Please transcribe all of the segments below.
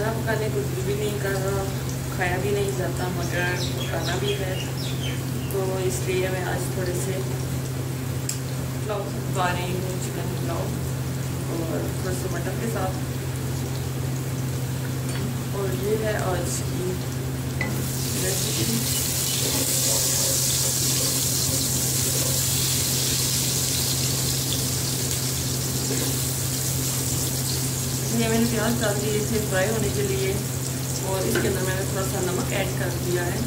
बिना पकाने कुछ भी नहीं कर रहा, खाया भी नहीं जाता मगर पकाना भी है, तो इसलिए मैं आज थोड़े से पुलाव पका रही हूँ, चिकन पुलाव और थोड़े से मटन के साथ। और ये है आज की रेसिपी। ये मैंने प्याज डाल दिए थे फ्राई होने के लिए और इसके अंदर मैंने थोड़ा सा नमक ऐड कर दिया है।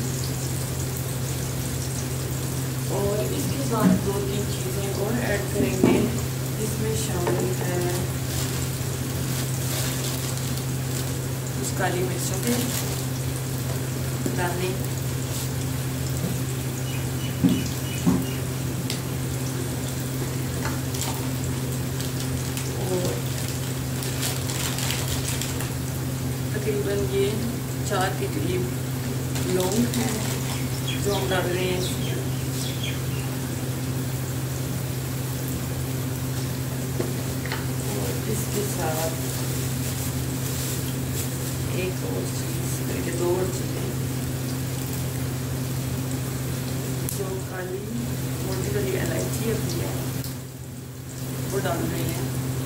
और इसके साथ 2-3 चीज़ें और ऐड करेंगे, इसमें शामिल है कुछ काली मिर्चों के दाने, और तकरीबन ये 4 के करीब लौंग हैं जो हम डाल रहे हैं। और इसके साथ एक और चीज़ करके 2 और चीज़ें जो काली मोटी वाली इलायची होती है वो डाल रहे हैं।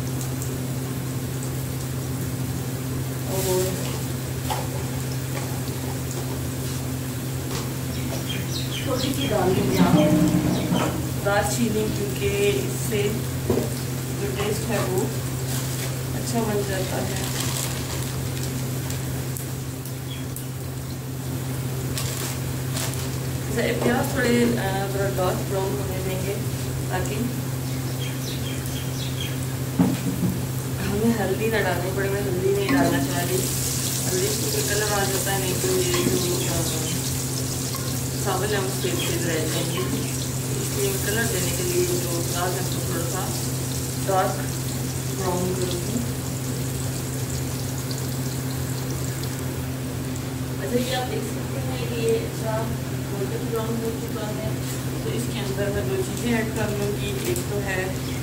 और थोड़ी सी डाल देंगे आप दालचीनी, क्योंकि इससे जो टेस्ट है वो अच्छा बन जाता है। प्याज थोड़े थोड़ा डार्क ब्राउन होने देंगे ताकि हमें हल्दी ना डालनी पड़े। मैं हल्दी नहीं डालना चाह रही, हल्दी से कलर आ जाता है, नहीं तो ये जो चावल है वो सेज रह जाएंगे। इसलिए कलर देने के लिए जो प्याज है तो थोड़ा सा डार्क ब्राउन करूँगी। अच्छा, ये आप देख सकते हैं कि ये अच्छा गोल्डन ब्राउन हो चुका है। तो इसके अंदर मैं 2 चीज़ें ऐड कर लूँगी। एक तो है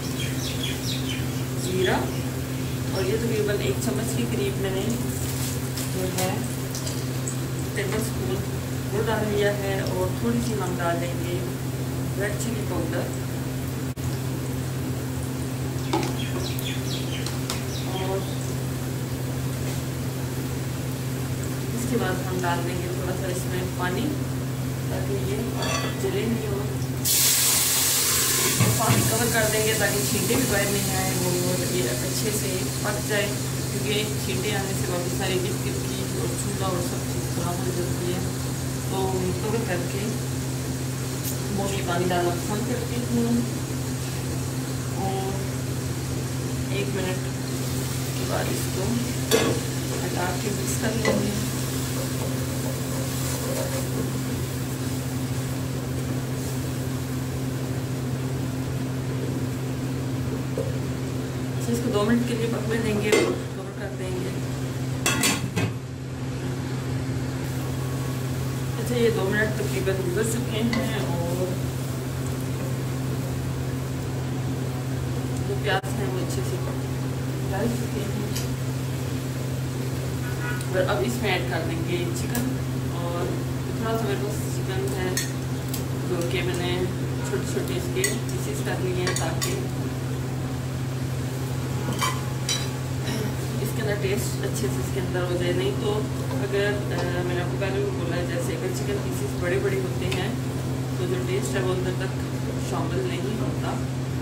जीरा, और ये तकरीबन 1 चम्मच के करीब मैंने जो है टेबल स्पून वो डाल लिया है। और थोड़ी सी हम डाल देंगे रेड चिली पाउडर, और इसके बाद हम डाल देंगे थोड़ा सा इसमें पानी ताकि ये जले नहीं हो। पानी कवर कर देंगे ताकि छींटे भी बाहर नहीं आए, वो ये अच्छे से पक जाए, क्योंकि छींटे आने से बहुत सारी बिस्किट की और चूल्हा और सब चीज़ खराब हो जाती है। तो कवर करके मोटी पानी डालना पसंद करती हूँ। और 1 मिनट के बाद इसको हटा के मिक्स कर लेंगे। इसको 2 मिनट के लिए पकने देंगे और कवर कर देंगे। अच्छा, ये 2 मिनट तकरीबन गुजर चुके हैं और जो प्याज हैं वो अच्छे से डाल चुके हैं। और अब इसमें ऐड कर देंगे चिकन। और थोड़ा सा मेरे पास चिकन है जो कि मैंने छोटे छोटे इसके पीसेस कर लिए हैं ताकि इसके अंदर टेस्ट अच्छे से इसके अंदर हो जाए। नहीं तो अगर मैंने आपको पहले भी बोला है, जैसे अगर चिकन पीसेस बड़े बड़े होते हैं तो जो टेस्ट है वो अंदर तक शामिल नहीं होता।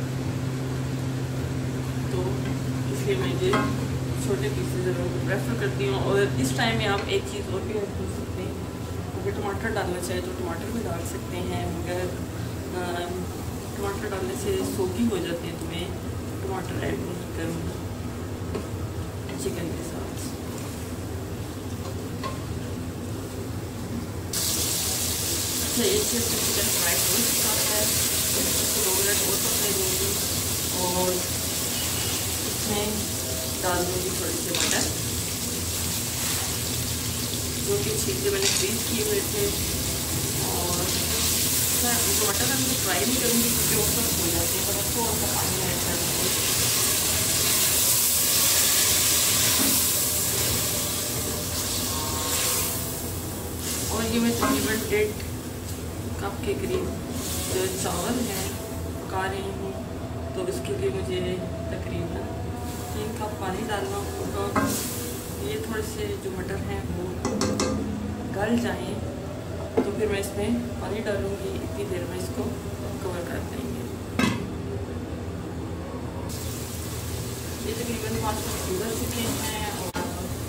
तो इसलिए मैं ये छोटे पीसेस ज़रूर प्रेफर करती हूँ। और इस टाइम में आप एक चीज़ और भी ऐड कर सकते हैं, अगर टमाटर डालना चाहे तो टमाटर भी डाल सकते हैं, मगर टमाटर डालने से सोगी हो जाती है, तो मैं टमाटर ऐड नहीं करूँगी चिकन के साथ। अच्छा, एक चीज़ से चिकन फ्राई हो चुका है, इसको 2 मिनट और पकने दूँगी। और इसमें डाल दूँगी थोड़े से मटर जो कि छील के मैंने फ्रीज किए हुए थे। और मटर मैं उनको फ्राई नहीं करूँगी क्योंकि वो सब हो जाते हैं, पर थोड़ा सा पानी ऐड कर दूँगी। ये मैं तकरीबन 1.5 कप के करीब जो चावल हैं पका रही हूँ, तो इसके लिए मुझे तकरीबन 3 कप पानी डालना होगा। ये थोड़े से जो मटर हैं वो गल जाएं तो फिर मैं इसमें पानी डालूँगी। इतनी देर में इसको कवर कर देंगे। ये तकरीबन 5 मिनट गुजर चुके हैं और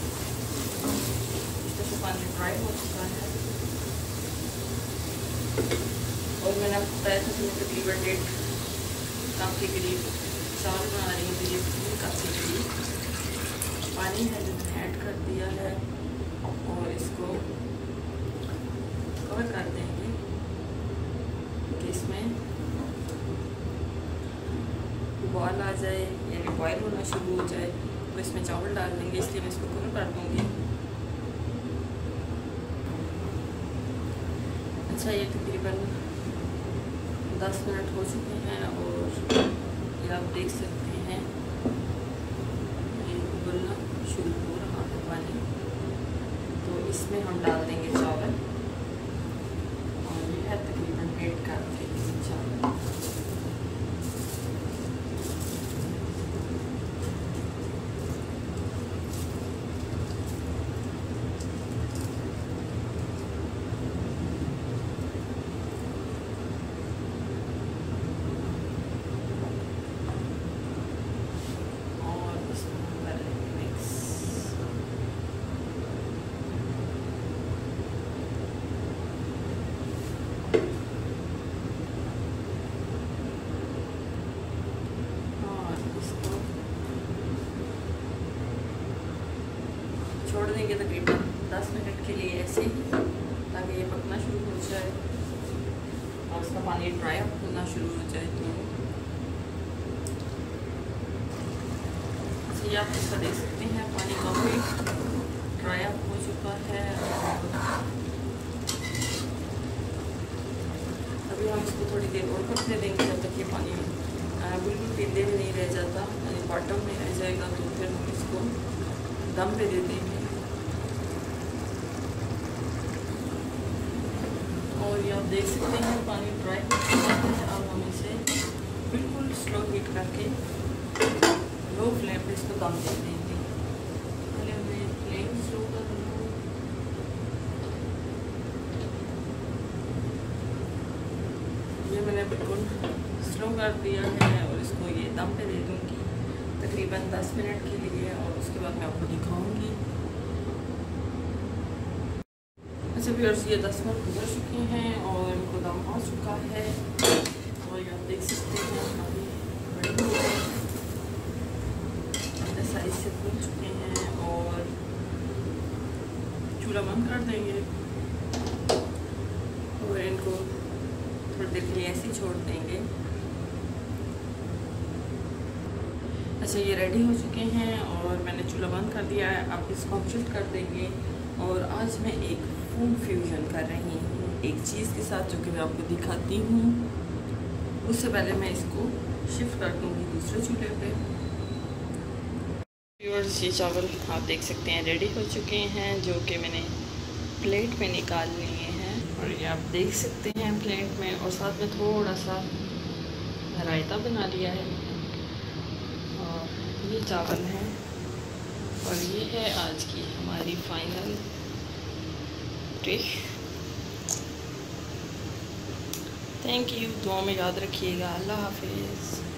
इस तरह से पानी ड्राई हो चुका है। और मैंने आपको बताया था कि मैं तकरीबन 1.5 कप के करीब चावल बना रही हूँ, तो ये 3 कप के करीब पानी है जो मैंने ऐड कर दिया है और इसको कवर कर देंगे कि इसमें उबाल आ जाए यानी बॉयल होना शुरू हो जाए, तो इसमें चावल डाल देंगे। इसलिए मैं इसको कवर कर दूँगी। अच्छा, ये तकरीबन 10 मिनट हो चुके हैं और ये आप देख सकते हैं ये उबलना शुरू हो रहा है पानी। तो इसमें हम डाल देंगे चावल और ये है तकरीबन 1.5 कप के चावल। छोड़ देंगे तकरीबन 10 मिनट के लिए ऐसे ही, ताकि ये पकना शुरू हो जाए और उसका पानी ड्राई अप होना शुरू हो जाए। तो ये आप इसका देख सकते हैं पानी काफ़ी ड्राई अप हो चुका है। अभी हम इसको थोड़ी देर और पकने देंगे जब तक ये पानी बिल्कुल पीले में नहीं रह जाता, यानी बॉटम में रह जाएगा। तो फिर हम इसको दम पे दे देंगे। और ये आप देख सकते हैं पानी ड्राई हो चुका है। अब हम इसे बिल्कुल स्लो हीट करके लो फ्लेम पे इसको दम दे देंगे। पहले हमें फ्लेम स्लो कर दूँ। ये मैंने बिल्कुल स्लो कर दिया है और इसको ये दम पे दे दूँगी तकरीबन 10 मिनट के लिए और उसके बाद मैं आपको दिखाऊंगी। अच्छा व्यूअर्स, ये 10 मिनट गुजर चुके हैं और इनको दम आ चुका है और ये आप देख सकते हैं काफ़ी बड़े हो गए, अपने साइज से भून चुके हैं। और चूल्हा बंद कर देंगे और इनको थोड़ी देर के लिए ऐसे ही छोड़ देंगे। अच्छा, ये रेडी हो चुके हैं और मैंने चूल्हा बंद कर दिया है। अब इसको हम शिफ्ट कर देंगे और आज मैं एक फूड फ्यूजन कर रही हूँ एक चीज़ के साथ, जो कि मैं आपको दिखाती हूँ। उससे पहले मैं इसको शिफ्ट कर दूँगी दूसरे चूल्हे पे। व्यूअर्स, ये चावल आप देख सकते हैं रेडी हो चुके हैं, जो कि मैंने प्लेट में निकाल लिए हैं। और ये आप देख सकते हैं प्लेट में, और साथ में थोड़ा सा रायता बना लिया है। और ये चावल हैं और ये है आज की हमारी फाइनल डिश। थैंक यू, दुआ में याद रखिएगा। अल्लाह हाफिज़।